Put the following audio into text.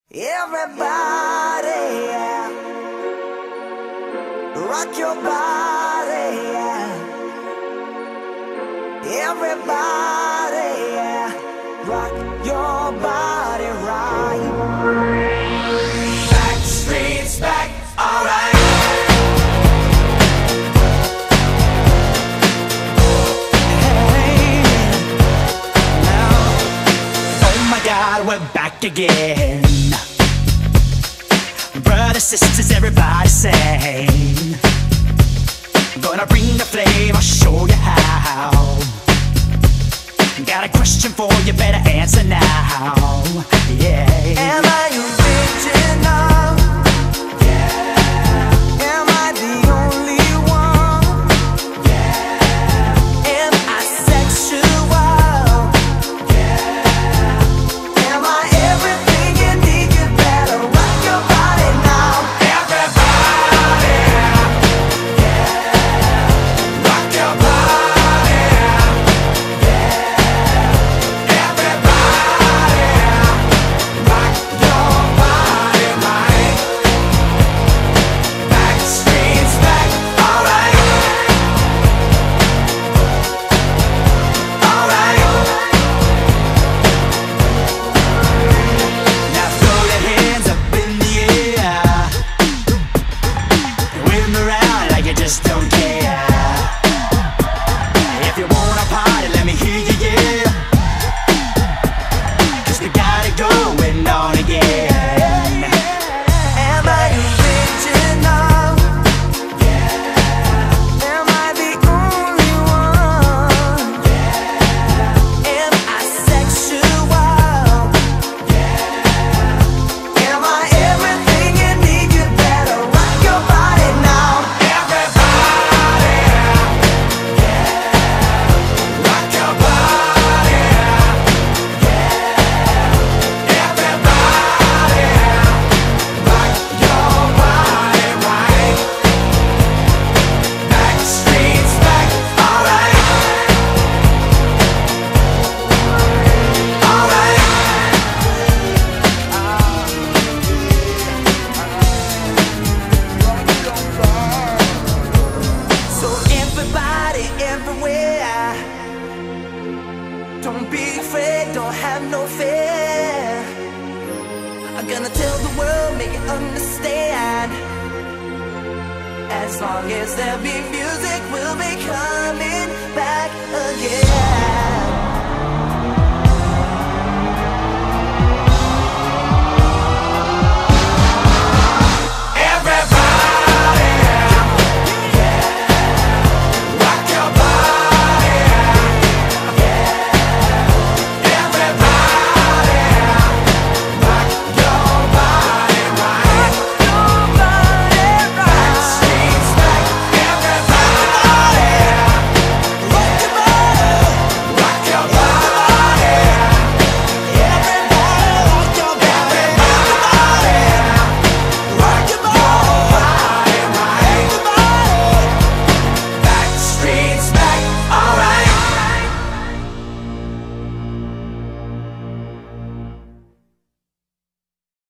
Everybody, yeah. Rock your body, yeah. Everybody, yeah. Rock your body right. Back streets back, alright. Hey, now, oh my God, we're back again. Brothers, sisters, everybody sing. Gonna bring the flame, I'll show you how. Got a question for you, better answer now. Yeah. Am I original? Yeah. Am I the only one? Yeah. Am I sexual? Yeah. Am I everything you need? You better rock your body now. Everybody, yeah. Rock your body, yeah. Everybody, rock your body right. Back streets back, alright. Alright. Now throw your hands up in the air. Wave 'em around like you just don't care. If you wanna party, let me hear you, yeah. 'Cause we got it going on again. Am I original? Yeah. Am I the only one? Yeah. Am I sexual? Yeah. Am I everything you need? You better rock your body now. Everybody, yeah. Rock your body, yeah. Everybody, rock your body right. Back streets back, alright. Alright. So everybody, everywhere, don't be afraid, don't have no fear. I'm gonna tell the world, make it understand. As long as there be music, we'll be coming back again.